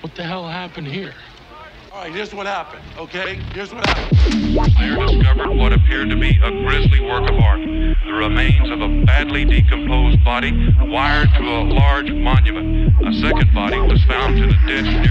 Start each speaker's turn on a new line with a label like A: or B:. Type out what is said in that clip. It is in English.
A: What the hell happened here?
B: All right, here's what happened, okay? Here's what happened.
C: Slayer discovered what appeared to be a grisly work of art. The remains of a badly decomposed body wired to a large monument. A second body was found in a ditch